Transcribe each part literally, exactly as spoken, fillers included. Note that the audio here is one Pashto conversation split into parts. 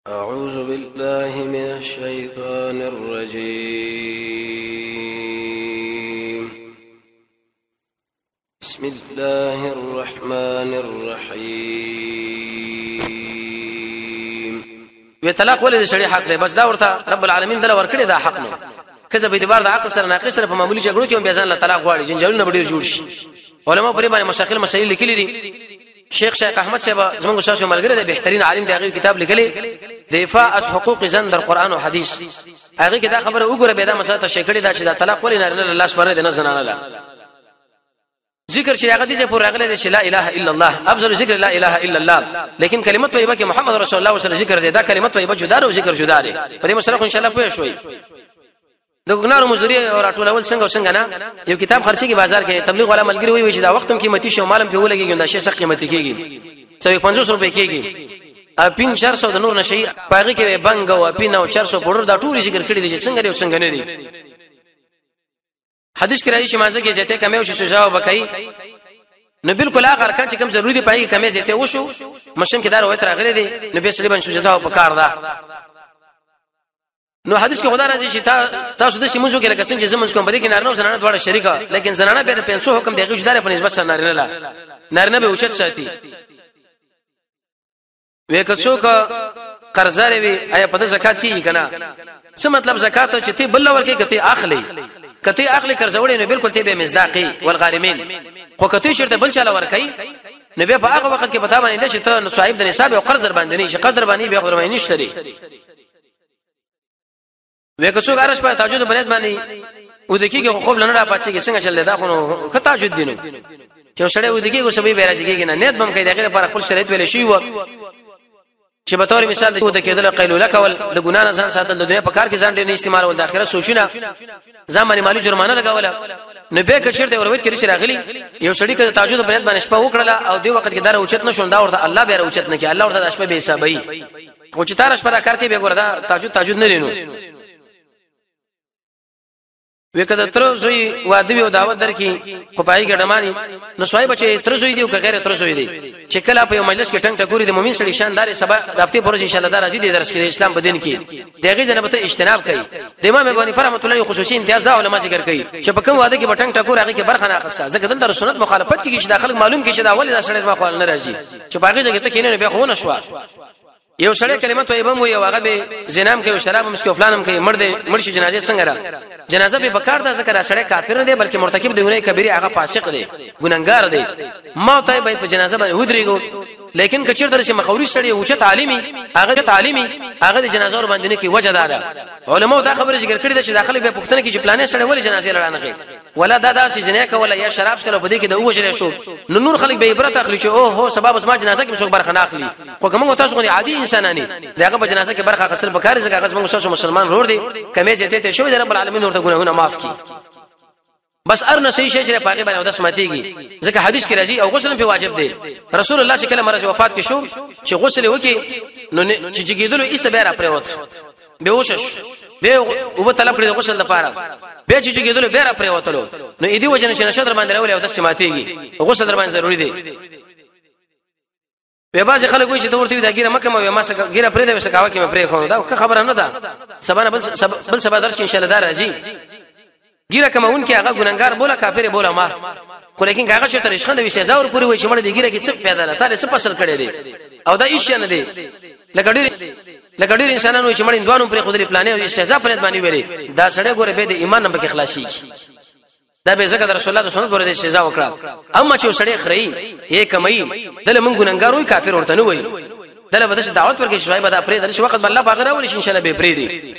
أعوذ بالله من الشيطان الرجيم بسم الله الرحمن الرحيم. وی طلاق ولې شړې حق دی بس دا ورته رب العالمین دل ورکړي دا حق نه کزه به دیوار د عقل سره ناقص سره په معمولی جګړو کې هم بیا ځان له طلاق غواړي جنجالونه به ډیر جوړ شي. علما پرې باندې مشاکل مسائل لیکلي دي. شیخ شیخ احمد صاحب زموږ استاد ملګری دی بهترین عالم دی هغه کتاب لیکلی دفاع از حقوق زن در قرآن او حدیث هغه کې دا خبره وګوره به دا مسله ته شکړې دا چې دا طلاق ولې نه الله سپاره دي نه زنانه لا ذکر چې هغه دې چې پر راغله چې لا اله الا الله افضل ذکر لا اله الا الله لیکن کلمت طیبه کې محمد رسول الله صلی الله علیه وسلم ذکر دی دا کلمت طیبه جدا او ذکر جدا دی په دې مسله ان شاء الله پوه شوي. د ګنارو مزدوري او راټولول څنګه څنګه نه یو کتاب خرڅي کې بازار کې تبلیغ والا ملګری وي چې دا وخت هم قیمتي شو مالم په ولګي دا شی سخت قیمتي کېږي څو پنځوس روپے کېږي اپین چار سو د نور نشي پاغي کې بنګ او اپین او چار سو پورډر دا ټول ذکر کړی دي څنګه دی څنګه نه دی. حدیث کې راځي چې مازه کې جته کمه او شجاع وبکای نو بالکل هغه کان چې کوم ضروری دی پای کې کمه زیته وشو مشم کې دا روایت راغلي دي نو به سړي باندې شجاع وبکار دا نو حدیث کې خدا راځي چې تاسو د سیمونځو کې لکه څنګه چې زمونږ کوم بری کې نارنه زنانه دواړه شریکه لیکن زنانه به په څو حکم دیږي جدار په نسبت سره نارنه لا نارنه به اوچت ساتي وکڅو کا قرضدار وي آیا په زکات کې کنه څه مطلب زکات چې تی بل ورکې کته اخلي کته اخلي قرضوړي نو بالکل تی به مصداقي والغارمین خو کته شرط بل چاله ورکې نو به په هغه وخت کې پتا باندې چې ته صاحب د نصاب او قرض باندې نه شي قدر باندې به قدر باندې نشته وکڅو غارش په تاجود بلد باندې و دکی کې خوب لنه را پاتې کې څنګه چل دا خو خطا جوړ دینو چې سړی و دکی کو سبي بیراج کېږي نه نیت بم کوي دغه لپاره خپل شریعت ویل شي و چې به تور مثال د کېدل قیلوله کول د ګنا نه ځان ساتل د دنیا په کار کې ځان ډېر نه استعمال ول د آخرت سوچونه ځمانه مالی جرمانه لګاوله نو به کچر د اورویت کې راغلی یو سړی کې تاجود بلد باندې شپه وکړه او دی وخت کې دار اوچت نشو دا ورته الله به اوچت نه کې الله ورته شپه به حسابي خو چې تارش پر کار کې به ګور دا تاجود تاجود نه لینو وکړه تر زوی واده یو دعوت درکې خو پای ګډمانی نو سوای بچي تر زوی دی او غیر تر زوی دی چې کله په یو مجلس کې ټنګ ټکوري د مؤمن سړي شاندار سبا د هفته پروژه ان شاء الله درځي د درس کې اسلام په دین کې دغه جنبه ته اجتناب کوي د امام ابو حنیفه رحمۃ اللہ خصوصي امتیاز دا علما ذکر کوي چې په کوم واده کې ټنګ ټکور هغه کې برخه نه اخسته ځکه دلته سنت مخالفت کې چې داخل معلوم کې چې دا ولې دا سړی ما خپل نه راځي چې باغې ځکه ته کینې به خو نه شو یو سړی کلمه طیبه مو یو هغه به زنام کوي شراب هم کوي فلانم کوي مرده مرشي جنازه څنګه را جنازه به بکار ده ذکر سړی کافر نه دی بلکې مرتکب دی ګناه کبیره هغه فاسق دی ګناګار دی ما ته به په جنازه باندې ودرېګو لیکن کچیر درسه مخوري سړی اوچت عالمي هغه تعلیمي هغه د جنازه ور باندې نه کی وجه ده علماء دا خبره ذکر کړی ده چې داخله به پښتنه کې چې پلانې سړی ولې جنازه لړانه کوي ولا دا داسې جنې کوله یا شراب څکلو بده کې د وجه شو نو نور خلک به عبرت اخلي چې او هو سبب اسما جنازه کې څوک برخه نه اخلي خو کومه تاسو غني عادي انسانانی داغه په جنازه کې برخه اخیستل بکار ځکه هغه موږ مسلمان ورور دي کمه چې ته شوی د رب العالمین ورته ګناهونه معاف کړي بس ارنه صحیح شي چې پاګه باندې ودس ماتيږي ځکه حدیث کې راځي او غسل په واجب دی رسول الله چې کله مرز وفات کې شو چې غسل وکي نو چې جګیدلو ایسه به را پروت به وشش به او طلب کړی غسل لپاره به چې جګیدلو به را پروتلو نو اې دی وجنه چې نشه در باندې راولې او دس ماتيږي غسل در باندې ضروری دی په باز خلک وایي چې د ورته دا ګیره مکه مې ما سره ګیره پرې دی وسکاوه کې مې پرې خو دا خبره نه ده سبا بل بل سبا درس کې ان شاء الله دا راځي ګیره کمون کې هغه ګننګار بوله کافر بوله ما خو لیکن هغه چې تر شخند وي سزا ور پوری وي چې مړ دی ګیره کې څه پیدا نه تعالی څه فصل کړي دي او دا هیڅ نه دی لکه ډیر لکه ډیر انسانانو چې مړ اندوانو پر خودري پلانې او سزا پرې باندې ویلي دا سړی ګوره به د ایمان نه بګ خلاصي دا به زکه رسول الله صلی الله علیه وسلم سزا وکړه اما چې سړی خړی یې کمای دله مونږ ګننګار وي کافر ورته نه وي دله بده دعوت ورکړي شوي به دا پرې د وخت الله پاک راولي ان شاء الله به پرې دي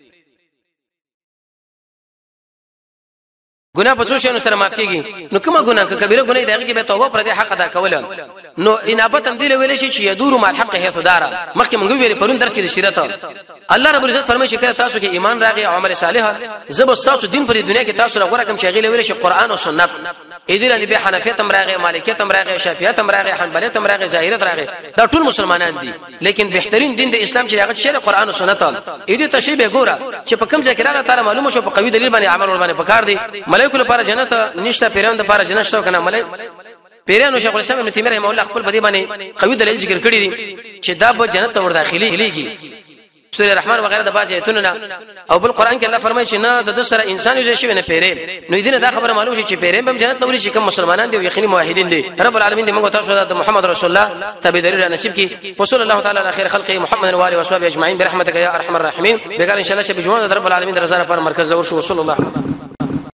ګناه په څو شنو سره معاف کیږي نو کومه ګناه کبیره ګناه دی هغه به توبه پر دې حق ادا کول نو انابت هم دی ویل شي چې یدور مال حق هي فدارا مخکې مونږ ویل پرون درس کې شریعت الله رب العزت فرمایي چې کله تاسو کې ایمان راغی او عمل صالح زب تاسو دین پر دنیا کې تاسو راغره کوم چې غیله ویل شي قران او سنت اې دې لنی به حنفیت هم راغی مالکیت هم راغی شافعیت هم راغی حنبلیت هم راغی ظاهریت راغی دا ټول مسلمانان دي لیکن بهترین دین د اسلام چې هغه شری قران او سنت اې دې تشریح ګوره چې په کوم ځای کې الله تعالی معلومه شو په قوی دلیل باندې عمل ور باندې پکار دي ملائکه لپاره جنت نشته پیران لپاره جنت شته کنه ملائکه پیرانو شیخ الاسلام ابن تیمیه رحمه الله خپل بدی باندې قوی دلیل ذکر کړی دي چې دا به جنت ته ور داخلي کیږي سوره رحمان وغيرها د بازي ایتونه او بل قران کې الله فرمایي چې نه د سره انسان یو شی نه پیرې نو دینه دا خبره معلوم شي چې پیرې به جنت لوري شي کوم مسلمانان دي او یقیني موحدین دي رب العالمین دې موږ تاسو د محمد رسول الله تابعداري را نصیب کړي وصلی الله تعالی علی خیر خلقه محمد و آله و صحبه اجمعین برحمتک یا ارحم الراحمین بګار ان شاء الله شب جمعه رب العالمین رضا لپاره مرکز لور شو وصلی الله